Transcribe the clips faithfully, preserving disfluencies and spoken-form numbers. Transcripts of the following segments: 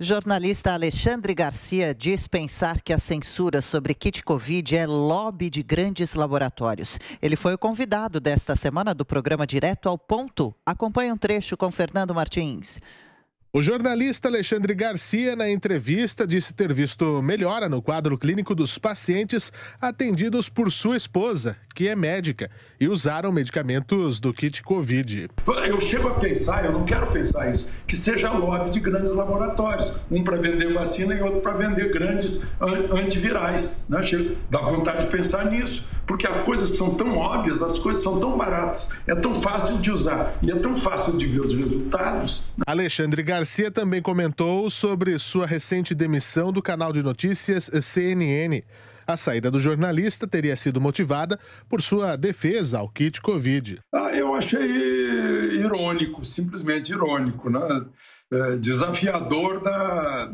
Jornalista Alexandre Garcia diz pensar que a censura sobre kit Covid é lobby de grandes laboratórios. Ele foi o convidado desta semana do programa Direto ao Ponto. Acompanhe um trecho com Fernando Martins. O jornalista Alexandre Garcia, na entrevista, disse ter visto melhora no quadro clínico dos pacientes atendidos por sua esposa, que é médica, e usaram medicamentos do kit Covid. Eu chego a pensar, eu não quero pensar isso, que seja lobby de grandes laboratórios, um para vender vacina e outro para vender grandes antivirais. Né? Dá vontade de pensar nisso, porque as coisas são tão óbvias, as coisas são tão baratas, é tão fácil de usar e é tão fácil de ver os resultados. Alexandre Garcia Garcia também comentou sobre sua recente demissão do canal de notícias C N N. A saída do jornalista teria sido motivada por sua defesa ao kit Covid. Ah, eu achei irônico, simplesmente irônico, né? É, desafiador da,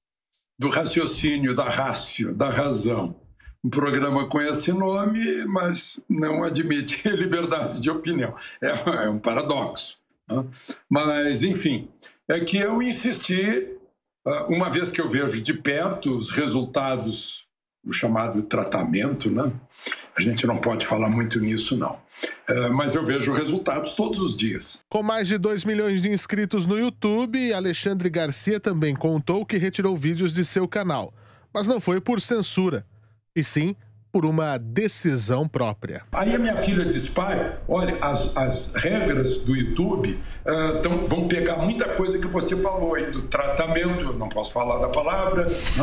do raciocínio, da rácio, da razão. Um programa com esse nome, mas não admite liberdade de opinião. É, é um paradoxo. Né? Mas, enfim... é que eu insisti, uma vez que eu vejo de perto os resultados, o chamado tratamento, né? A gente não pode falar muito nisso, não. Mas eu vejo resultados todos os dias. Com mais de dois milhões de inscritos no YouTube, Alexandre Garcia também contou que retirou vídeos de seu canal. Mas não foi por censura, e sim por uma decisão própria. Aí a minha filha disse, pai, olha, as, as regras do YouTube uh, tão, vão pegar muita coisa que você falou aí, do tratamento, eu não posso falar da palavra,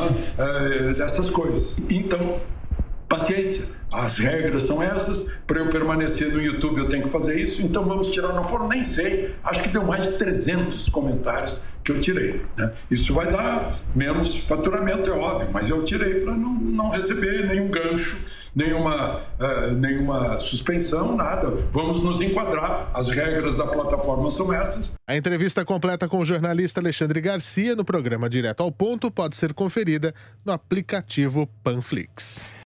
né, uh, dessas coisas. Então, paciência, as regras são essas, para eu permanecer no YouTube eu tenho que fazer isso, então vamos tirar, não foram, nem sei, acho que deu mais de trezentos comentários que eu tirei. Né? Isso vai dar menos faturamento, é óbvio, mas eu tirei para não, não receber nenhum gancho, nenhuma, uh, nenhuma suspensão, nada. Vamos nos enquadrar, as regras da plataforma são essas. A entrevista completa com o jornalista Alexandre Garcia no programa Direto ao Ponto pode ser conferida no aplicativo Panflix.